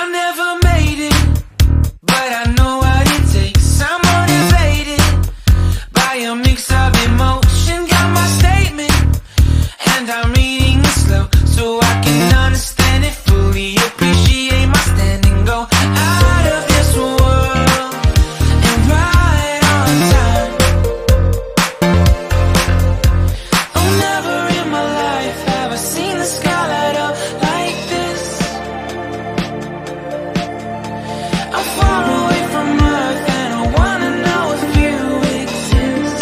I never made it, but I know what it takes. I'm motivated by a mix of emotion. Got my statement, and I'm reading it slow so I can understand it fully. Appreciate my stand and go out of this world and right on time. Oh, never in my life have I seen the sky light up like this. I'm far away from Earth and I wanna know if you exist.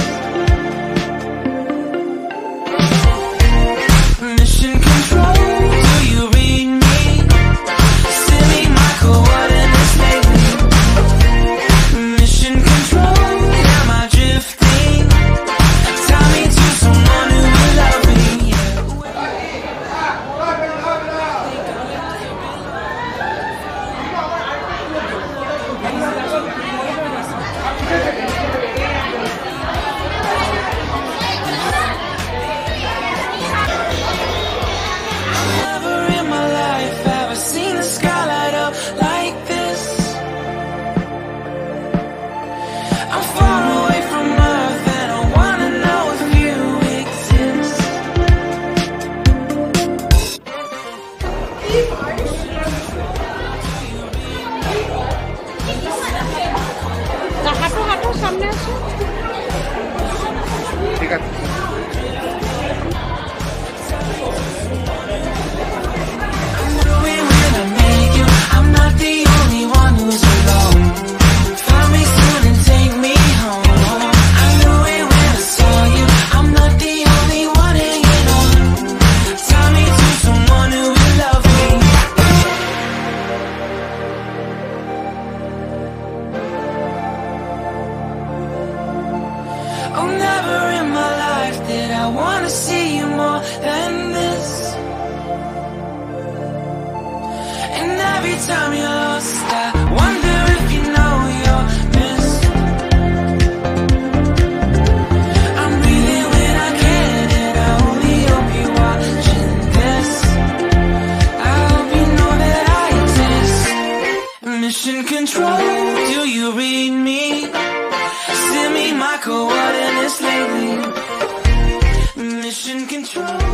Mission control, do you read me? Send me my coordinates lately. Mission control, am I drifting? Tie me to someone who will love me. Never in my life have I seen the sky light up like this. I'm far away from Earth and I wanna know if you exist. হাঁটো হাঁটো সামনে আসো ঠিক আছে I know it when I make you. I'm not the only one who's alone. Find me soon and take me home. I knew it when I saw you. I'm not the only one hanging on. Tie me to someone who will love me. Oh, never in my life did I wanna see you more than this. And every time you're lost, I wonder if you know you're missed. I'm breathing when I can, and I only hope you're watching this. I hope you know that I exist. Mission control, do you read me? Send me my coordinates lately. Mission control.